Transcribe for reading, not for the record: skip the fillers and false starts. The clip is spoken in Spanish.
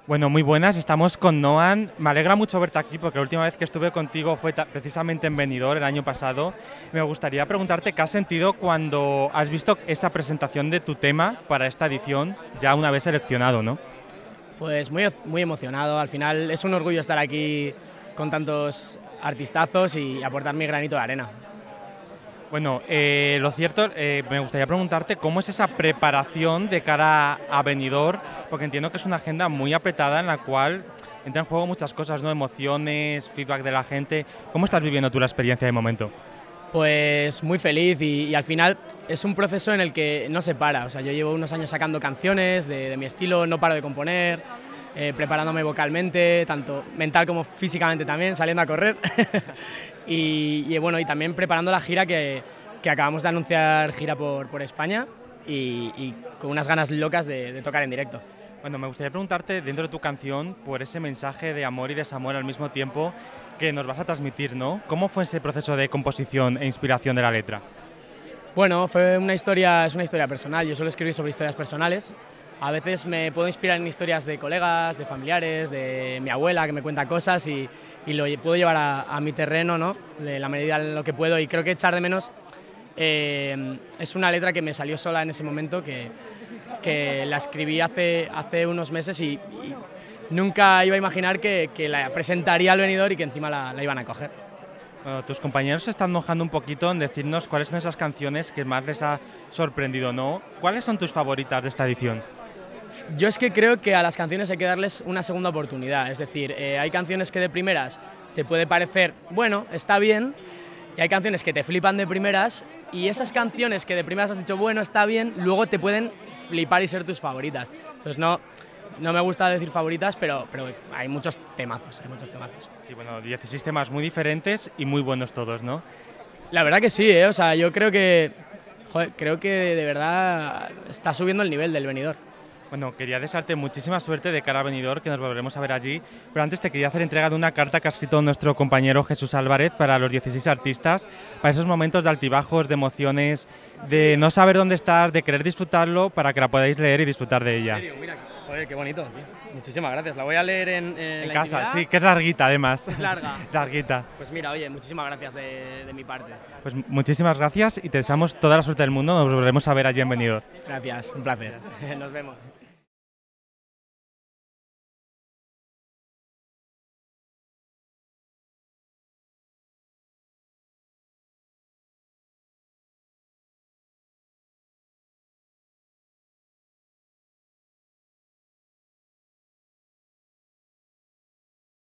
Bueno, muy buenas, estamos con Noan. Me alegra mucho verte aquí porque la última vez que estuve contigo fue precisamente en Benidorm el año pasado. Me gustaría preguntarte qué has sentido cuando has visto esa presentación de tu tema para esta edición, ya una vez seleccionado, ¿no? Pues muy emocionado, al final es un orgullo estar aquí con tantos artistazos y aportar mi granito de arena. Bueno, lo cierto, me gustaría preguntarte cómo es esa preparación de cara a Benidorm, porque entiendo que es una agenda muy apretada en la cual entran en juego muchas cosas, ¿no? Emociones, feedback de la gente. ¿Cómo estás viviendo tú la experiencia de momento? Pues muy feliz y al final es un proceso en el que no se para, o sea, yo llevo unos años sacando canciones de mi estilo, no paro de componer, preparándome vocalmente, tanto mental como físicamente también, saliendo a correr y bueno, y también preparando la gira que acabamos de anunciar, gira por España y con unas ganas locas de tocar en directo. Bueno, me gustaría preguntarte, dentro de tu canción, por ese mensaje de amor y desamor al mismo tiempo que nos vas a transmitir, ¿no? ¿Cómo fue ese proceso de composición e inspiración de la letra? Bueno, es una historia personal, yo suelo escribir sobre historias personales. A veces me puedo inspirar en historias de colegas, de familiares, de mi abuela que me cuenta cosas y lo puedo llevar a mi terreno, ¿no? De la medida en lo que puedo, y creo que echar de menos es una letra que me salió sola en ese momento, que la escribí hace unos meses y nunca iba a imaginar que la presentaría al Benidorm y que encima la iban a coger. Bueno, tus compañeros se están mojando un poquito en decirnos cuáles son esas canciones que más les ha sorprendido, ¿no? ¿Cuáles son tus favoritas de esta edición? Yo es que creo que a las canciones hay que darles una segunda oportunidad, es decir, hay canciones que de primeras te puede parecer, bueno, está bien, y hay canciones que te flipan de primeras, y esas canciones que de primeras has dicho, bueno, está bien, luego te pueden flipar y ser tus favoritas. Entonces no me gusta decir favoritas, pero hay muchos temazos, hay muchos temazos. Sí, bueno, 16 temas muy diferentes y muy buenos todos, ¿no? La verdad que sí, o sea, yo creo que, joder, creo que de verdad está subiendo el nivel del Benidorm. Bueno, quería desearte muchísima suerte de cara a Benidorm, que nos volveremos a ver allí. Pero antes te quería hacer entrega de una carta que ha escrito nuestro compañero Jesús Álvarez para los 16 artistas, para esos momentos de altibajos, de emociones, de no saber dónde estar, de querer disfrutarlo, para que la podáis leer y disfrutar de ella. ¿En serio? Mira, joder, qué bonito, tío. Muchísimas gracias. La voy a leer en la casa, intimidad. sí, que es larguita además. Es larga. Larguita. Pues mira, oye, muchísimas gracias de mi parte. Pues muchísimas gracias y te deseamos toda la suerte del mundo. Nos volveremos a ver allí en Benidorm. Gracias, un placer. Nos vemos.